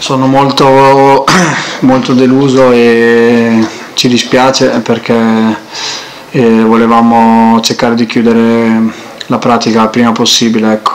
Sono molto, molto deluso e ci dispiace perché volevamo cercare di chiudere la pratica il prima possibile, ecco.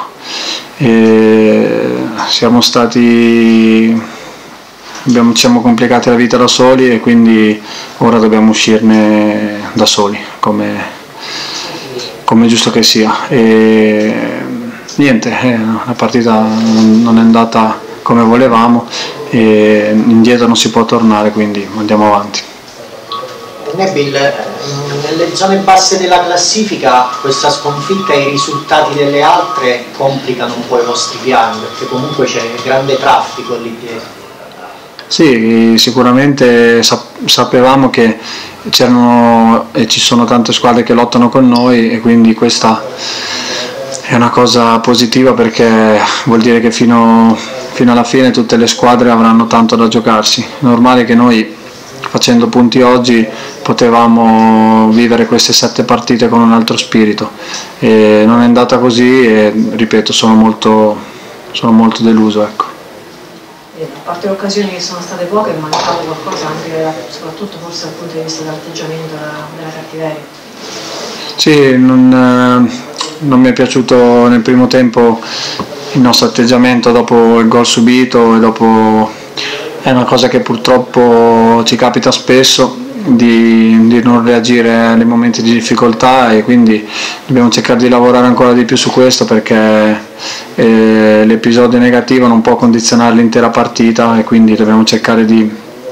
Ci siamo complicati la vita da soli e quindi ora dobbiamo uscirne da soli, come è giusto che sia. E niente, la partita non è andata come volevamo e indietro non si può tornare, quindi andiamo avanti. Nebil, nelle zone basse della classifica questa sconfitta e i risultati delle altre complicano un po' i vostri piani, perché comunque c'è grande traffico lì dietro. Sì, sicuramente sapevamo che c'erano e ci sono tante squadre che lottano con noi e quindi questa è una cosa positiva perché vuol dire che fino alla fine tutte le squadre avranno tanto da giocarsi. È normale che noi facendo punti oggi potevamo vivere queste 7 partite con un altro spirito e non è andata così e ripeto sono molto deluso, ecco. A parte le occasioni che sono state poche, è mancato qualcosa anche soprattutto forse dal punto di vista dell'atteggiamento della cattiveria. Sì, non mi è piaciuto nel primo tempo il nostro atteggiamento dopo il gol subito e dopo è una cosa che purtroppo ci capita spesso di non reagire nei momenti di difficoltà e quindi dobbiamo cercare di lavorare ancora di più su questo perché l'episodio negativo non può condizionare l'intera partita e quindi dobbiamo cercare di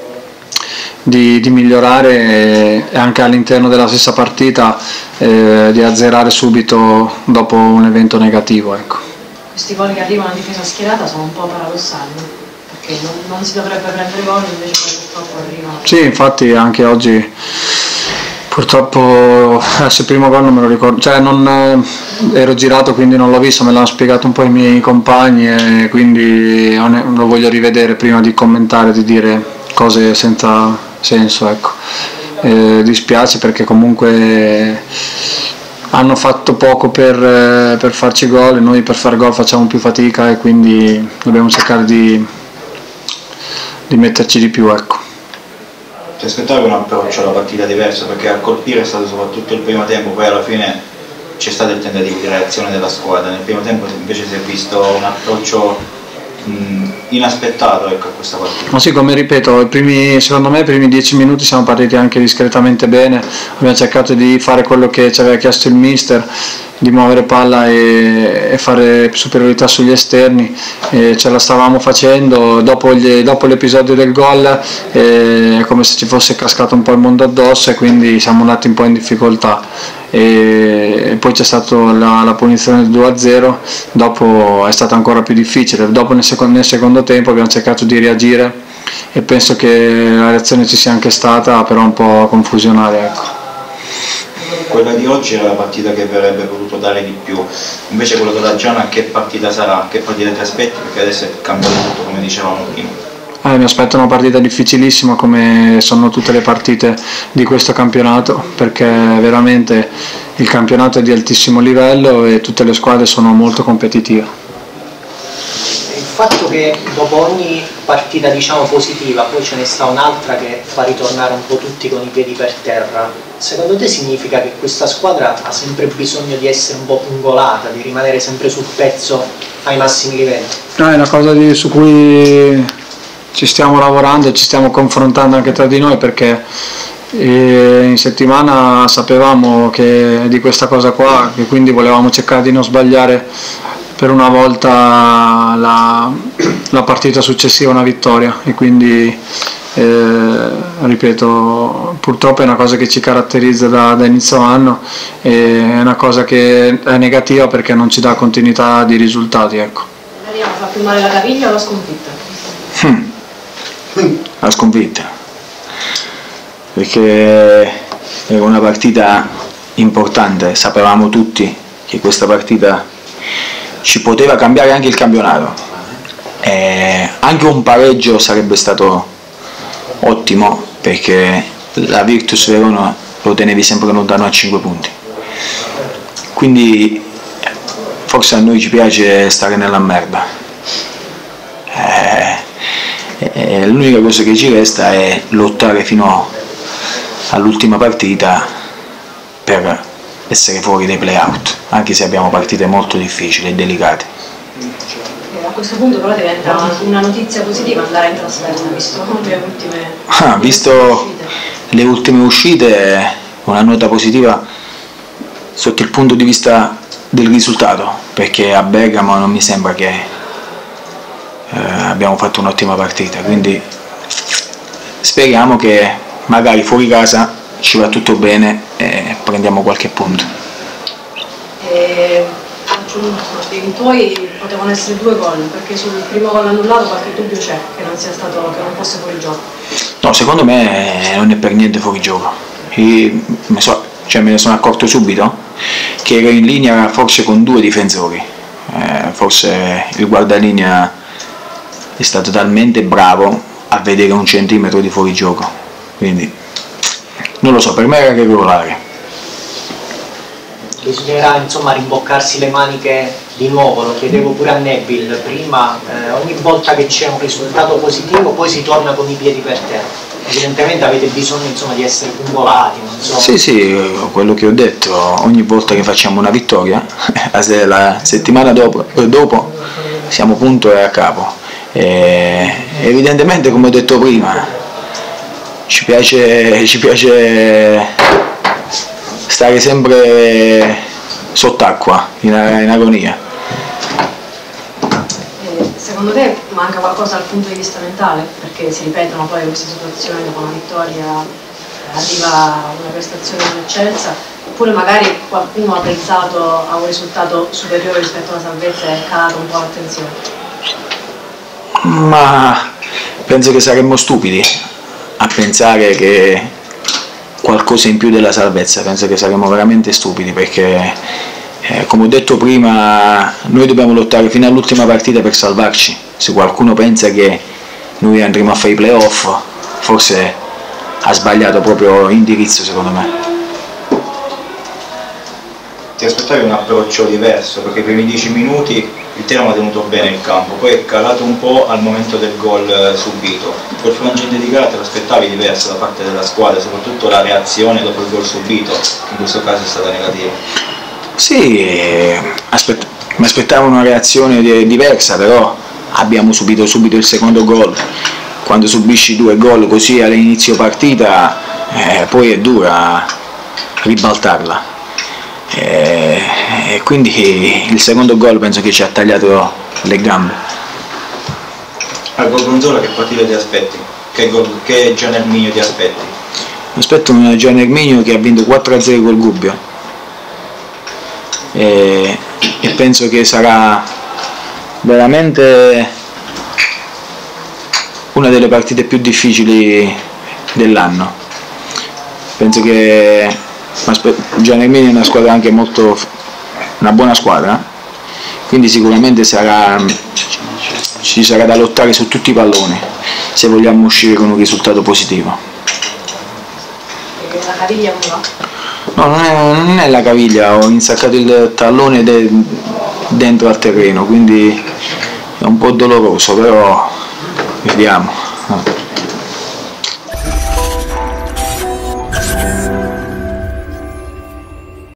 migliorare e anche all'interno della stessa partita di azzerare subito dopo un evento negativo, ecco. Questi gol che arrivano a difesa schierata sono un po' paradossali, no? Perché non si dovrebbe prendere gol, invece purtroppo arrivano. Sì, infatti anche oggi purtroppo il primo gol non me lo ricordo, cioè non ero girato quindi non l'ho visto, me l'hanno spiegato un po' i miei compagni e quindi lo voglio rivedere prima di commentare, di dire cose senza senso, ecco. Dispiace perché comunque hanno fatto poco per farci gol e noi per fare gol facciamo più fatica e quindi dobbiamo cercare di metterci di più, ecco. Ti aspettavi un approccio alla partita diverso perché a colpire è stato soprattutto il primo tempo, poi alla fine c'è stato il tentativo di reazione della squadra, nel primo tempo invece si è visto un approccio inaspettato, ecco, a questa partita. Ma sì, come ripeto, secondo me i primi 10 minuti siamo partiti anche discretamente bene, abbiamo cercato di fare quello che ci aveva chiesto il mister, di muovere palla e fare superiorità sugli esterni, ce la stavamo facendo. Dopo l'episodio del gol è come se ci fosse cascato un po' il mondo addosso e quindi siamo andati un po' in difficoltà e poi c'è stata la punizione del 2-0, dopo è stato ancora più difficile. Dopo nel secondo tempo abbiamo cercato di reagire e penso che la reazione ci sia anche stata, però un po' confusionaria, ecco. Quella di oggi era la partita che avrebbe potuto dare di più, invece quella della Giana che partita sarà, che partita ti aspetti, perché adesso è cambiato tutto come dicevamo prima. Mi aspetta una partita difficilissima come sono tutte le partite di questo campionato, perché veramente il campionato è di altissimo livello e tutte le squadre sono molto competitive. Il fatto che dopo ogni partita diciamo positiva poi ce ne sta un'altra che fa ritornare un po' tutti con i piedi per terra, secondo te significa che questa squadra ha sempre bisogno di essere un po' pungolata, di rimanere sempre sul pezzo ai massimi livelli? No, è una cosa su cui ci stiamo lavorando e ci stiamo confrontando anche tra di noi, perché in settimana sapevamo di questa cosa qua, che quindi volevamo cercare di non sbagliare per una volta la partita successiva una vittoria e quindi ripeto, purtroppo è una cosa che ci caratterizza da inizio anno e è una cosa che è negativa perché non ci dà continuità di risultati, ecco. Fa più male la caviglia o la sconfitta? La sconfitta, perché era una partita importante, sapevamo tutti che questa partita ci poteva cambiare anche il campionato, anche un pareggio sarebbe stato ottimo perché la Virtus Verona lo tenevi sempre lontano a 5 punti, quindi forse a noi ci piace stare nella merda. L'unica cosa che ci resta è lottare fino all'ultima partita per essere fuori dai play-out, anche se abbiamo partite molto difficili e delicate. A questo punto però diventa una notizia positiva andare in trasferta, visto le ultime uscite, una nota positiva sotto il punto di vista del risultato, perché a Bergamo non mi sembra che abbiamo fatto un'ottima partita, quindi speriamo che magari fuori casa ci va tutto bene e prendiamo qualche punto. I tuoi potevano essere 2 gol, perché sul primo gol annullato qualche dubbio c'è che non fosse fuori gioco. No, secondo me non è per niente fuori gioco. Me ne sono accorto subito che ero in linea forse con 2 difensori, forse il guardalinea è stato talmente bravo a vedere 1 centimetro di fuorigioco, quindi non lo so, per me era regolare. Bisognerà insomma rimboccarsi le maniche di nuovo, lo chiedevo pure a Nebil prima, ogni volta che c'è un risultato positivo poi si torna con i piedi per terra. Evidentemente avete bisogno insomma di essere pungolati, non so. Sì, quello che ho detto, ogni volta che facciamo una vittoria, la settimana dopo siamo punto e a capo. Evidentemente, come ho detto prima, ci piace stare sempre sott'acqua, in agonia. Secondo te manca qualcosa dal punto di vista mentale? Perché si ripetono poi queste situazioni, dopo una vittoria arriva una prestazione eccelsa, oppure magari qualcuno ha pensato a un risultato superiore rispetto alla salvezza e è calato un po' l'attenzione? Ma penso che saremmo stupidi a pensare che qualcosa in più della salvezza, penso che saremmo veramente stupidi, perché come ho detto prima noi dobbiamo lottare fino all'ultima partita per salvarci. Se qualcuno pensa che noi andremo a fare i playoff, forse ha sbagliato proprio indirizzo, secondo me. Ti aspettavi un approccio diverso, perché i primi 10 minuti il Teramo ha tenuto bene il campo, poi è calato un po' al momento del gol subito. Col frangente di gara te lo aspettavi diverso da parte della squadra, soprattutto la reazione dopo il gol subito, che in questo caso è stata negativa. Sì, mi aspettavo una reazione diversa, però abbiamo subito il secondo gol. Quando subisci 2 gol così all'inizio partita, poi è dura ribaltarla. E quindi il secondo gol penso che ci ha tagliato le gambe. Al Gorgonzola che partita ti aspetti? Che Gian Erminio ti aspetti? Mi aspetto un Gian Erminio che ha vinto 4-0 col Gubbio e penso che sarà veramente una delle partite più difficili dell'anno. Penso che Gian Erminio è una squadra anche una buona squadra, quindi sicuramente ci sarà da lottare su tutti i palloni se vogliamo uscire con un risultato positivo. La caviglia no, non è la caviglia, ho insaccato il tallone dentro al terreno, quindi è un po' doloroso, però vediamo.